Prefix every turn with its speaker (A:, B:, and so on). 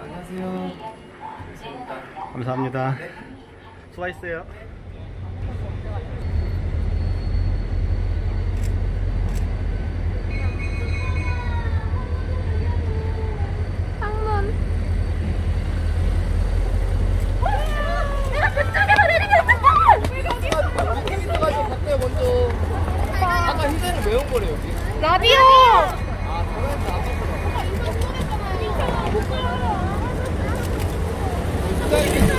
A: 안녕하세요.
B: 감사합니다. 수고하셨어요.
C: 창문. 내가 그쪽에서 내리면 어떡해!
A: 밑에 있어가지고 갈게요 먼저. 아까 휴대는 왜 온 거래 여기?
C: 라디오!
A: 아 그래서 안 갔구나.